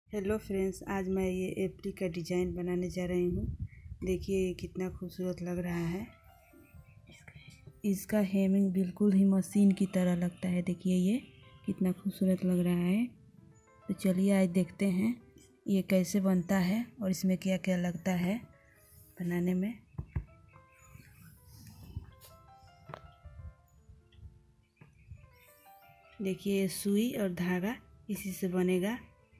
Hello friends, आज मैं ये एप्री का डिज़ाइन बनाने जा रही हूँ। देखिए ये कितना खूबसूरत लग रहा है। इसका हेमिंग बिल्कुल ही मशीन की तरह लगता है। देखिए ये कितना खूबसूरत लग रहा है। तो चलिए आज देखते हैं ये कैसे बनता है और इसमें क्या क्या लगता है बनाने में। देखिए ये सुई और धागा इसी से बनेगा।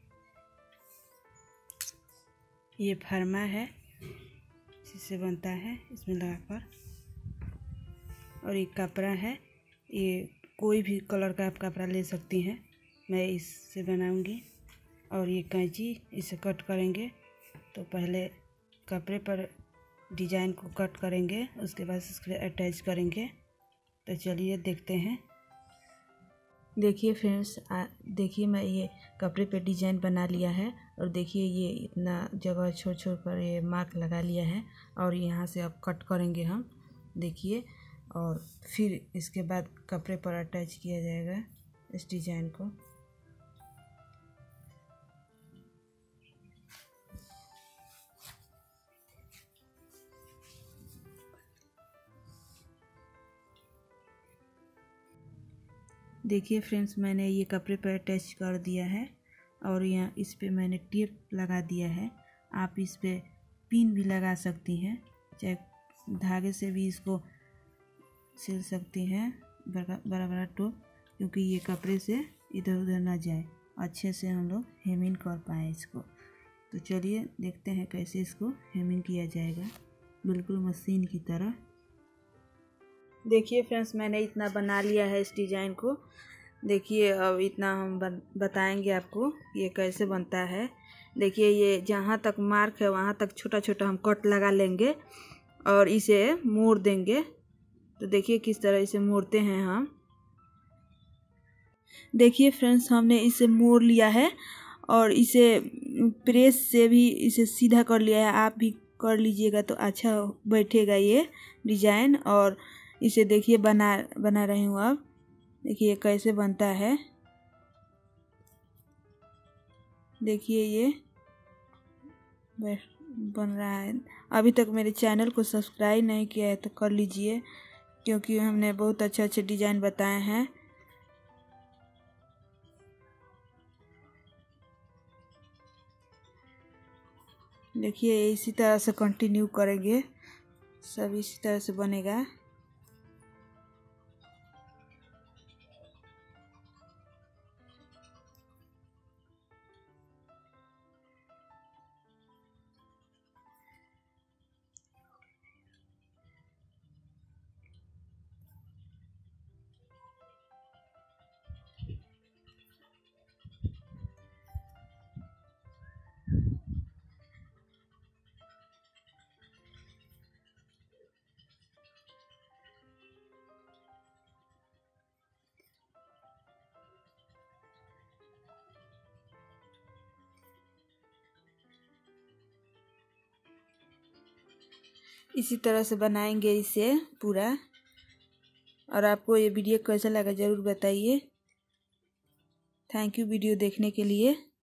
ये फरमा है, इसी से बनता है इसमें लगाकर। और ये कपड़ा है, ये कोई भी कलर का आप कपड़ा ले सकती हैं, मैं इससे बनाऊंगी। और ये कैंची, इसे कट करेंगे। तो पहले कपड़े पर डिजाइन को कट करेंगे, उसके बाद इसको अटैच करेंगे। तो चलिए देखते हैं। देखिए फ्रेंड्स, देखिए मैं ये कपड़े पे डिजाइन बना लिया है। और देखिए ये इतना जगह छोड़ छोड़ कर ये मार्क लगा लिया है। और यहाँ से अब कट करेंगे हम, देखिए। और फिर इसके बाद कपड़े पर अटैच किया जाएगा इस डिजाइन को। देखिए फ्रेंड्स, मैंने ये कपड़े पर अटैच कर दिया है। और यहाँ इस पे मैंने टेप लगा दिया है। आप इस पे पिन भी लगा सकती हैं, चाहे धागे से भी इसको सिल सकती हैं, बड़ा बड़ा टोप, क्योंकि ये कपड़े से इधर उधर ना जाए, अच्छे से हम लोग हेमिंग कर पाएँ इसको। तो चलिए देखते हैं कैसे इसको हेमिंग किया जाएगा, बिल्कुल मशीन की तरह। देखिए फ्रेंड्स, मैंने इतना बना लिया है इस डिज़ाइन को। देखिए अब इतना हम बताएंगे आपको ये कैसे बनता है। देखिए ये जहाँ तक मार्क है वहाँ तक छोटा छोटा हम कट लगा लेंगे और इसे मोड़ देंगे। तो देखिए किस तरह इसे मोड़ते हैं हम। देखिए फ्रेंड्स, हमने इसे मोड़ लिया है और इसे प्रेस से भी इसे सीधा कर लिया है। आप भी कर लीजिएगा तो अच्छा बैठेगा ये डिज़ाइन। और इसे देखिए बना रही हूँ अब। देखिए कैसे बनता है। देखिए ये बन रहा है। अभी तक मेरे चैनल को सब्सक्राइब नहीं किया है तो कर लीजिए, क्योंकि हमने बहुत अच्छे अच्छे डिज़ाइन बताए हैं। देखिए इसी तरह से कंटिन्यू करेंगे, सब इसी तरह से बनेगा। इसी तरह से बनाएंगे इसे पूरा। और आपको ये वीडियो कैसा लगा ज़रूर बताइए। थैंक यू वीडियो देखने के लिए।